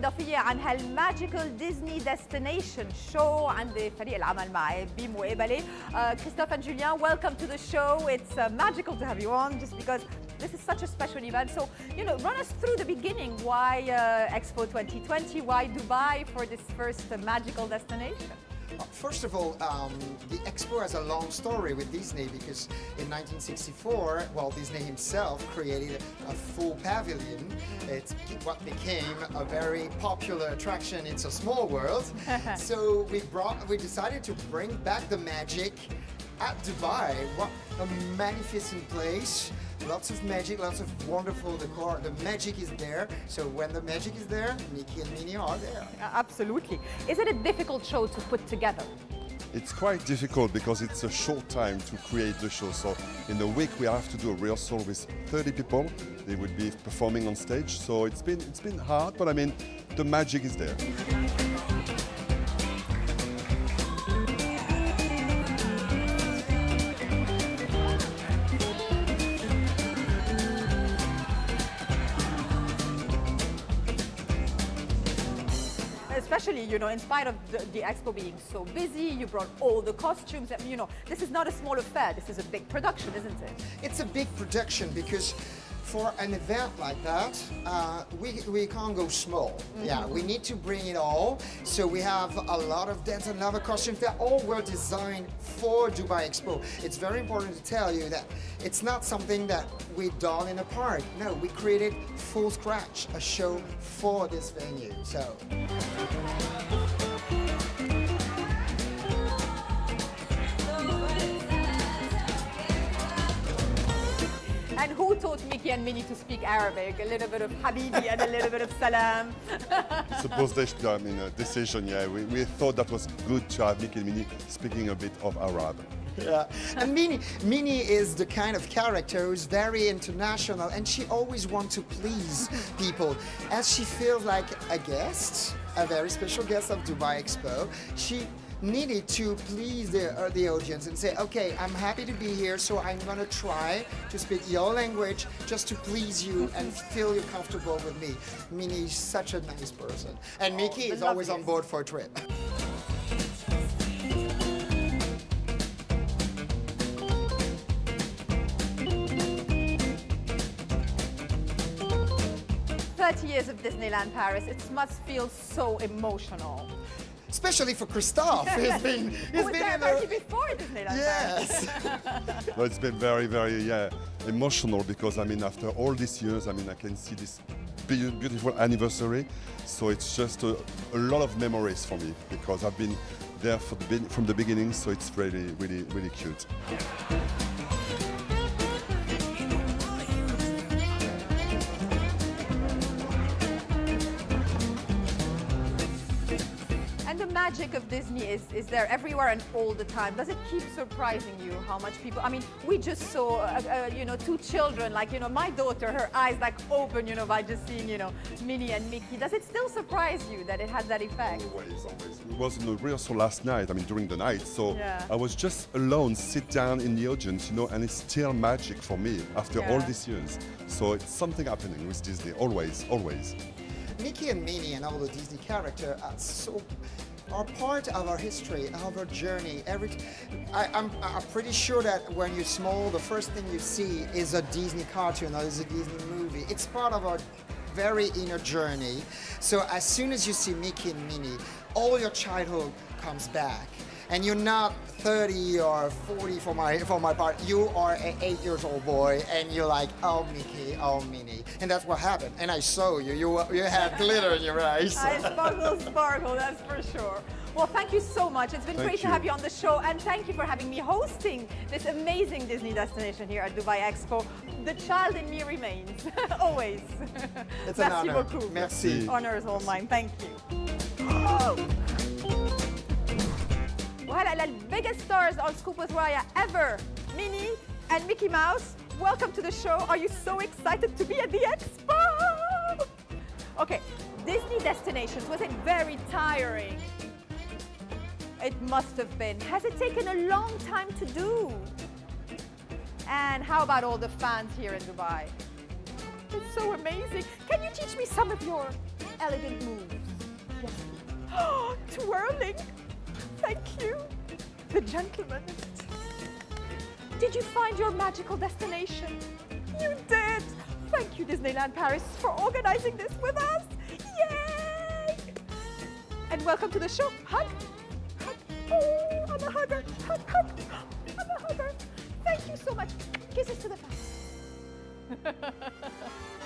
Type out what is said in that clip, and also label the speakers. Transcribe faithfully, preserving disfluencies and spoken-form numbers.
Speaker 1: إضافية عن هالماجيكال ديزني ديستنيشن شو عند فريق العمل معي بمقابلة. Uh, Christophe and Julien, welcome to the show. It's uh, magical to have you on just because this is such a special event. So, you know, run us through the beginning. Why uh, Expo twenty twenty? Why Dubai for this first uh, magical destination?
Speaker 2: First of all, um, the Expo has a long story with Disney because in nineteen sixty-four, Walt Disney himself created a full pavilion. It's what became a very popular attraction. It's a small world. So we brought, we decided to bring back the magic at Dubai. What a magnificent place. Lots of magic, lots of wonderful decor. The magic is there. So when the magic is there, Mickey and Minnie are there.
Speaker 1: Uh, absolutely. Is it a difficult show to put together?
Speaker 3: It's quite difficult because it's a short time to create the show. So in a week we have to do a rehearsal with thirty people. They would be performing on stage. So it's been, it's been hard, but I mean, the magic is there.
Speaker 1: Especially, you know, in spite of the, the expo being so busy, you brought all the costumes. And, you know, this is not a small affair. This is a big production, isn't it?
Speaker 2: It's a big production because for an event like that, uh, we, we can't go small. Mm-hmm. Yeah, we need to bring it all. So we have a lot of dance and lava costumes that all were designed for Dubai Expo. It's very important to tell you that it's not something that we done in a park. No, we created full scratch, a show for this venue. So.
Speaker 1: And who taught Mickey and Minnie to speak Arabic? A little bit of Habibi and a little bit of Salam.
Speaker 3: Suppose they should, I mean, a decision, yeah. We, we thought that was good to have Mickey and Minnie speaking a bit of Arab.
Speaker 2: Yeah, and Minnie, Minnie is the kind of character who's very international and she always wants to please people. As she feels like a guest, a very special guest of Dubai Expo, she needed to please the, uh, the audience and say, okay, I'm happy to be here, so I'm gonna try to speak your language just to please you and feel you comfortable with me. Minnie is such a nice person. And Mickey
Speaker 1: oh,
Speaker 2: is always on board for a trip.
Speaker 1: thirty years of Disneyland Paris, it must feel so emotional.
Speaker 2: Especially for Christophe. He's been, he's
Speaker 1: Who was
Speaker 2: been
Speaker 1: there
Speaker 2: in
Speaker 1: already
Speaker 2: the...
Speaker 1: before Disneyland
Speaker 2: Yes.
Speaker 1: Paris?
Speaker 3: Well, it's been very, very, yeah, emotional because, I mean, after all these years, I mean, I can see this be- beautiful anniversary. So it's just a, a lot of memories for me because I've been there for the, from the beginning, so it's really, really, really cute.
Speaker 1: And the magic of Disney is, is there everywhere and all the time. Does it keep surprising you how much people, I mean, we just saw, uh, uh, you know, two children, like, you know, my daughter, her eyes like open, you know, by just seeing, you know, Minnie and Mickey. Does it still surprise you that it has that effect?
Speaker 3: Always, always. It was in the rehearsal last night, I mean, during the night, so
Speaker 1: yeah.
Speaker 3: I was just alone, sit down in the audience, you know, and it's still magic for me after
Speaker 1: yeah.
Speaker 3: all these years. So it's something happening with Disney, always, always.
Speaker 2: Mickey and Minnie and all the Disney characters are so are part of our history, of our journey. Every, I, I'm, I'm pretty sure that when you're small, the first thing you see is a Disney cartoon or is a Disney movie. It's part of our very inner journey. So as soon as you see Mickey and Minnie, all your childhood comes back. And you're not thirty or forty for my for my part. You are an eight years old boy, and you're like, oh Mickey, oh Minnie, and that's what happened. And I saw you. You you had glitter in your eyes.
Speaker 1: I sparkle, sparkle. That's for sure. Well, thank you so much. It's been
Speaker 3: thank
Speaker 1: great
Speaker 3: you.
Speaker 1: to have you on the show, and thank you for having me hosting this amazing Disney destination here at Dubai Expo. The child in me remains always.
Speaker 2: It's an
Speaker 1: Merci
Speaker 2: honor.
Speaker 1: beaucoup.
Speaker 2: Merci.
Speaker 1: Honor is all mine. Thank you. وهلا للbiggest stars on Scoop with Raya ever, Minnie and Mickey Mouse. Welcome to the show. Are you so excited to be at the expo? Okay, Disney destinations, was it very tiring? It must have been. Has it taken a long time to do? And how about all the fans here in Dubai? It's so amazing. Can you teach me some of your elegant moves? Oh, twirling. Thank you. The gentleman. Did you find your magical destination? You did. Thank you, Disneyland Paris, for organizing this with us. Yay! And welcome to the show. Hug. Hug. Oh, I'm a hugger. Hug, hug. I'm a hugger. Thank you so much. Kisses to the face.